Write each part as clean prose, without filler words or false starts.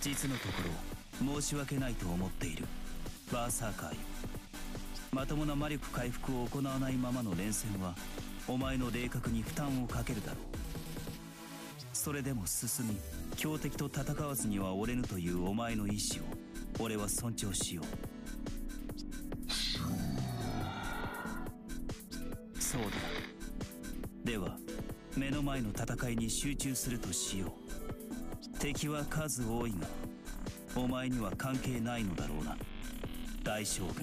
実のところ申し訳ないと思っている。バーサーカーよ、まともな魔力回復を行わないままの連戦はお前の霊格に負担をかけるだろう。それでも進み強敵と戦わずには折れぬというお前の意志を俺は尊重しよう。そうだ。では目の前の戦いに集中するとしよう。敵は数多いがお前には関係ないのだろうな、大将軍。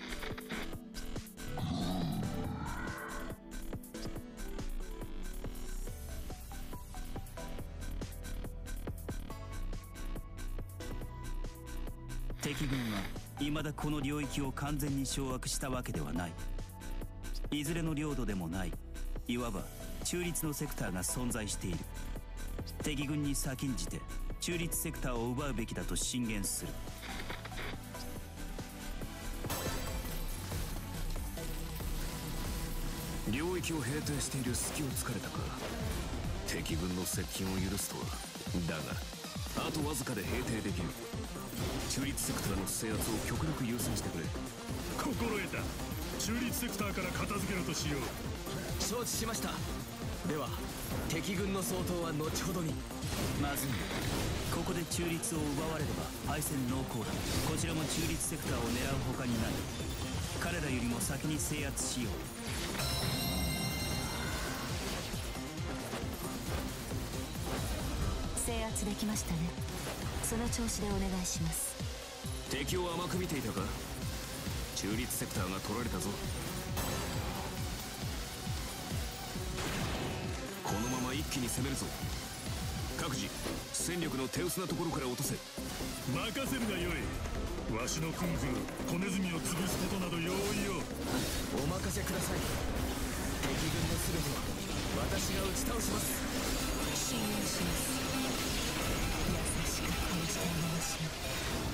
敵軍は未だこの領域を完全に掌握したわけではない。いずれの領土でもない、いわば中立のセクターが存在している。敵軍に先んじて中立セクターを奪うべきだと進言する。 領域を平定している隙を突かれたか。敵軍の接近を許すとは。だがあとわずかで平定できる。中立セクターの制圧を極力優先してくれ。 心得た。中立セクターから片付けろとしよう。 承知しました。では敵軍の総統は後ほどに。 まずい。ここで中立を奪われれば敗戦濃厚だ。こちらも中立セクターを狙う他にない。彼らよりも先に制圧しよう。 制圧できましたね。その調子でお願いします。 敵を甘く見ていたか。中立セクターが取られたぞ。このまま一気に攻めるぞ。各自戦力の手薄なところから落とせ。 任せるがよい。わしの訓風小ネズミを潰すことなど容易よ。 お任せください。敵軍の全ては私が打ち倒します。 信用します。優しく殺してあげましょう。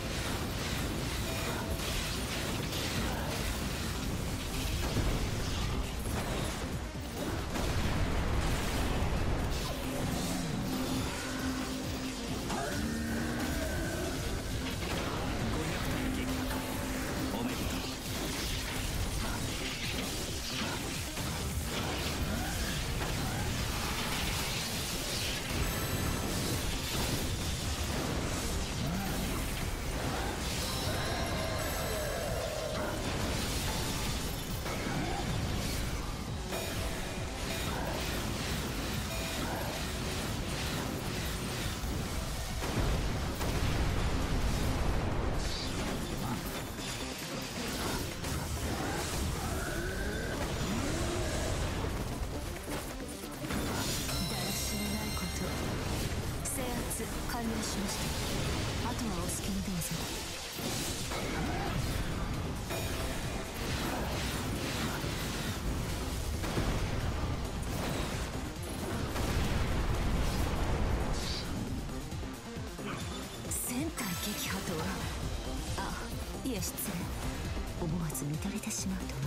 完了しました。あとはお好きにどうぞ。1000体撃破とは。いえ失礼。思わず見とれてしまうとは。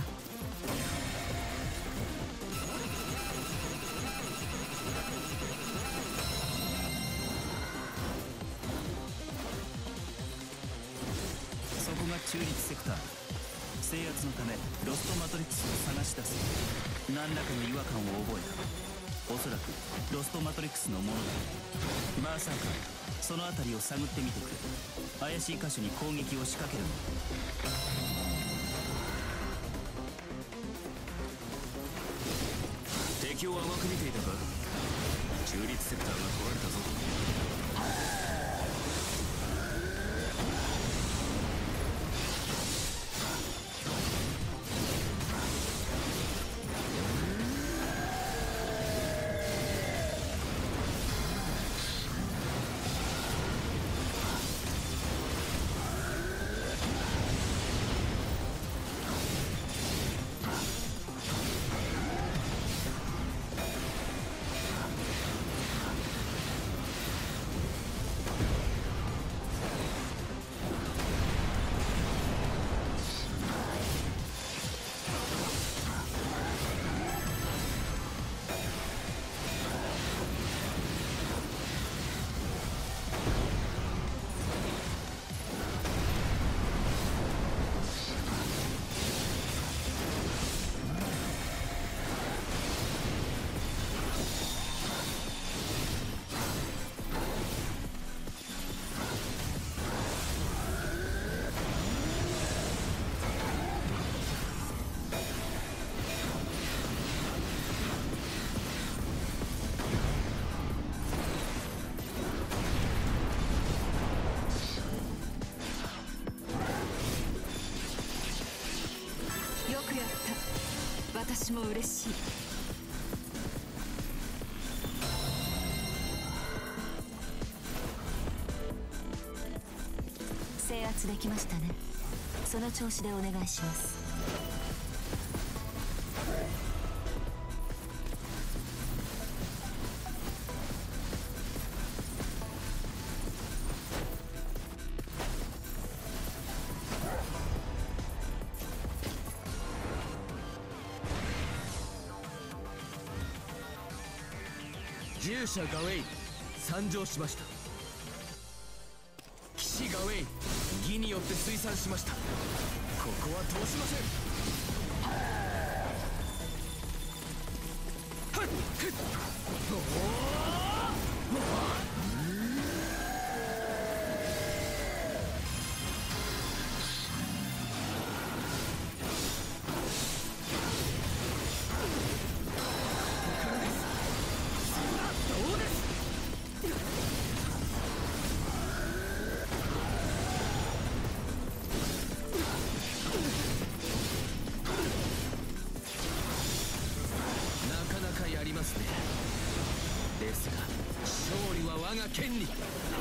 そこが中立セクター。制圧のためロストマトリックスを探し出す。何らかの違和感を覚えた。おそらくロストマトリックスのものだ。バーサーカー、その辺りを探ってみてくれ。怪しい箇所に攻撃を仕掛けるの。 敵を甘く見ていたか。中立セクターが取られたぞ。 私も嬉しい。制圧できましたね。その調子でお願いします。 従者ガウェイ参上しました。騎士ガウェイ義によって推算しました。ここは通しません。はっですが勝利は我が剣に。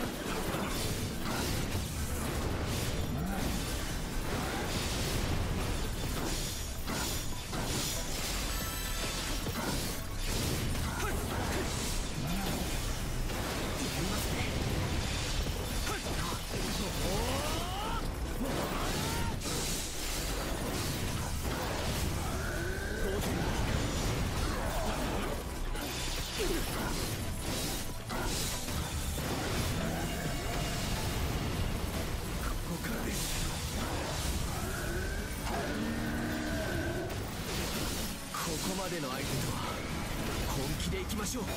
ここまでの相手とは本気でいきましょう。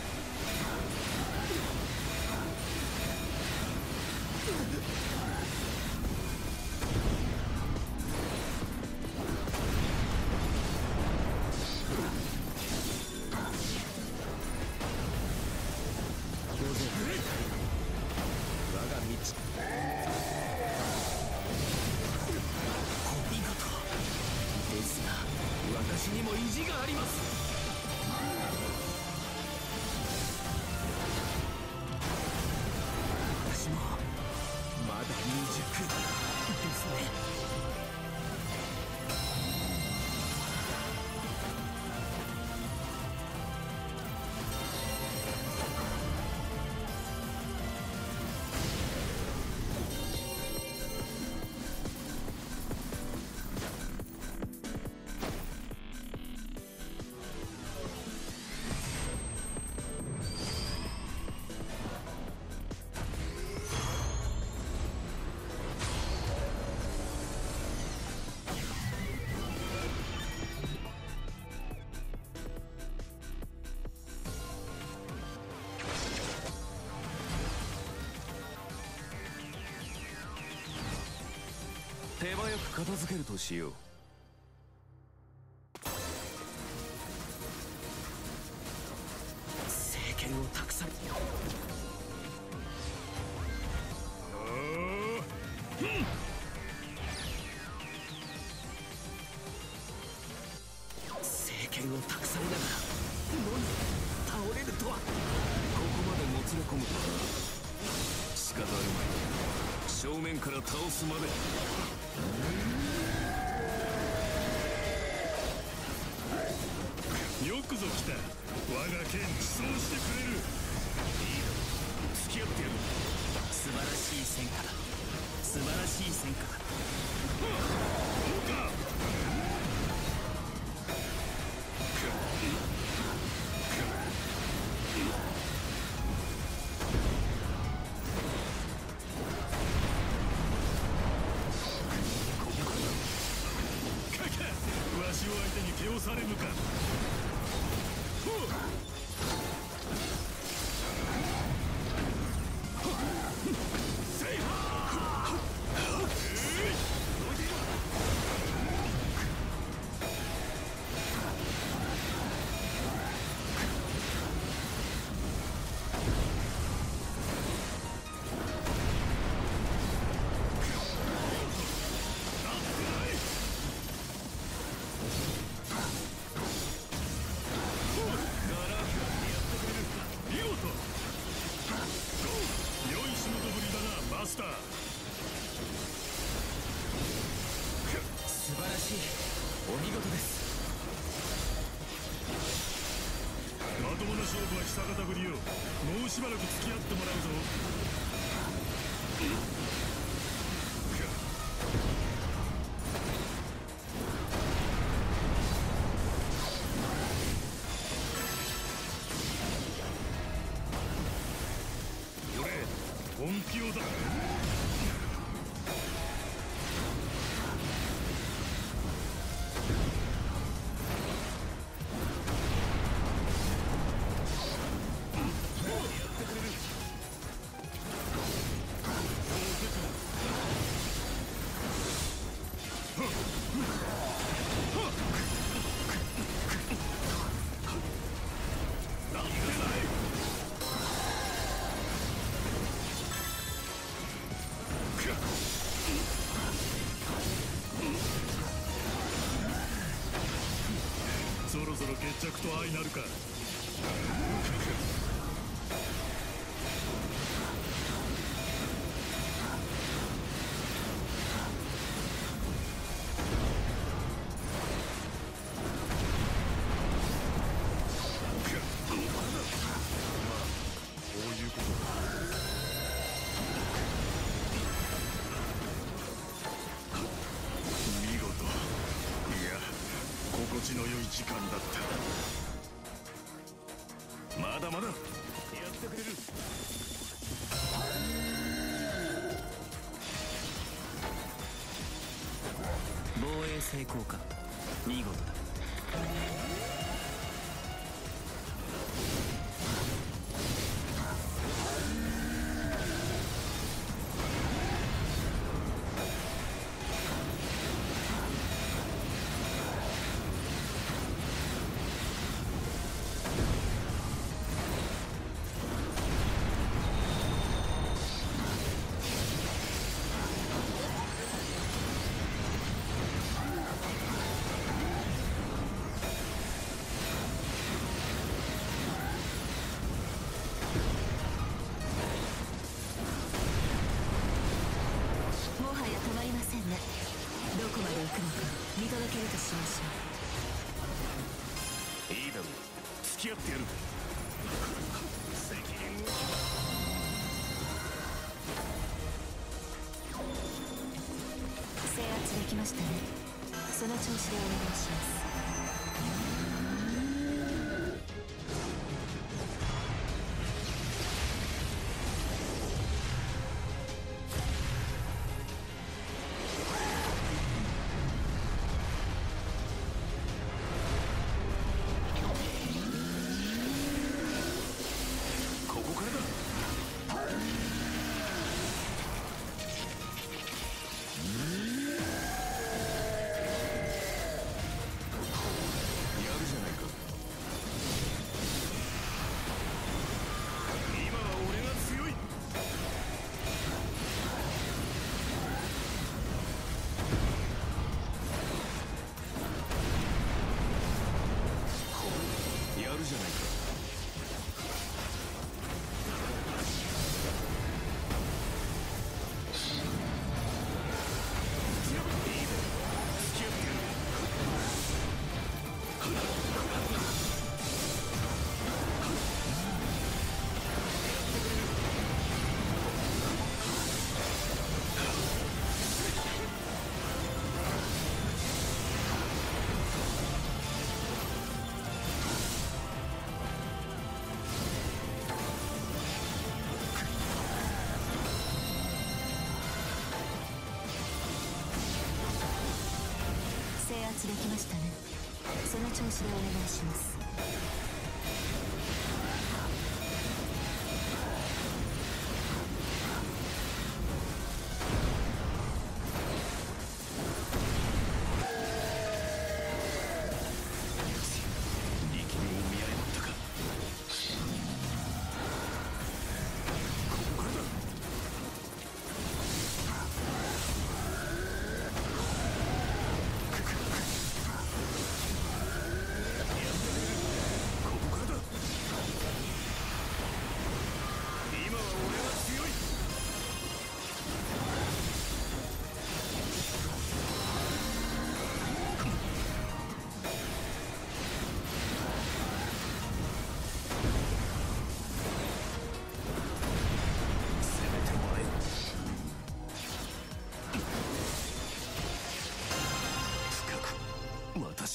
我が道お見事ですが私にも意地があります。私もまだ未熟ですね。 手早く片付けるとしよう。 聖剣を託され聖剣を託されながら野に倒れるとは。 ここまでもつれ込むとは仕方あるまい。正面から倒すまで。 よくぞ来た。我が剣自走してくれる。いいだ付き合ってやる。 素晴らしい戦果だ。素晴らしい戦果だ。 どうか。わしを相手に手をされぬか。 久方ぶりよ。もうしばらく付き合ってもらうぞ。俺本気をだ。そろそろ決着と相なるか。心地の良い時間だった。まだまだやってくれる。 防衛成功か。見事だ。 どこまで行くのか見届けるとしましょう。 いいだろう、付き合ってやる。責任を。 制圧できましたね。その調子でお願いします。制圧できましたね。その調子でお願いします。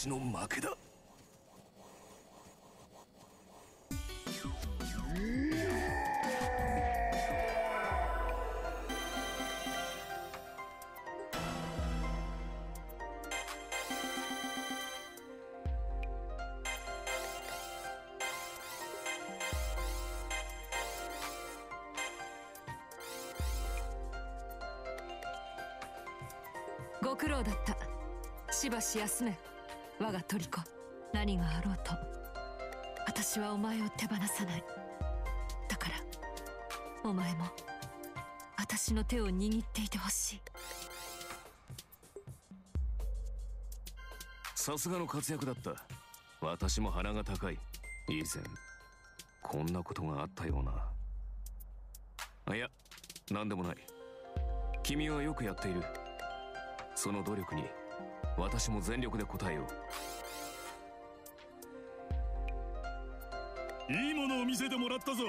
私の負けだ。 ご苦労だった。しばし休め、我がトリコ。何があろうと私はお前を手放さない。だからお前も私の手を握っていてほしい。 さすがの活躍だった。私も鼻が高い。以前こんなことがあったような。いや、何でもない。君はよくやっている。その努力に私も全力で応えよう。いいものを見せてもらったぞ。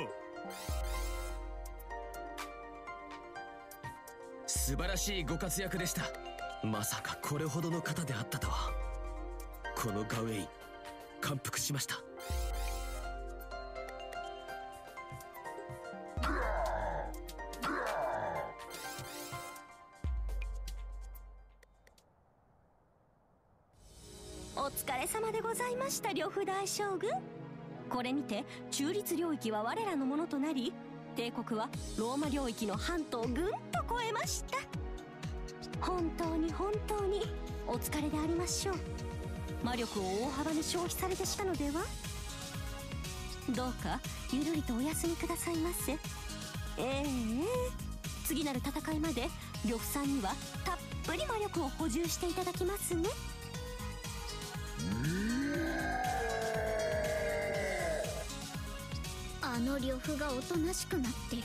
素晴らしいご活躍でした。まさかこれほどの方であったとは。このガウェイン、感服しました。 お疲れ様でございました、呂布大将軍。これにて中立領域は我らのものとなり、帝国はローマ領域の半島をぐんと超えました。本当に本当にお疲れでありましょう。魔力を大幅に消費されてしたのでは。どうかゆるりとお休みくださいませ。次なる戦いまで呂布さんにはたっぷり魔力を補充していただきますね。 あの呂布がおとなしくなってる。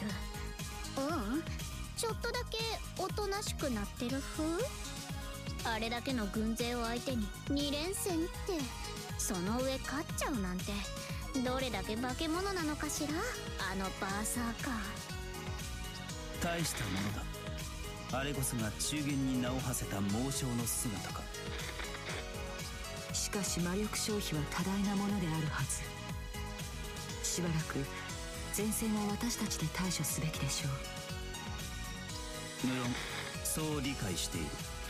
ちょっとだけおとなしくなってる風。あれだけの軍勢を相手に2連戦って、その上勝っちゃうなんて、どれだけ化け物なのかしら、あのバーサーカー。 大したものだ。あれこそが中原に名を馳せた猛将の姿か。 しかし魔力消費は多大なものであるはず。しばらく前線は私たちで対処すべきでしょう。 無論そう理解している。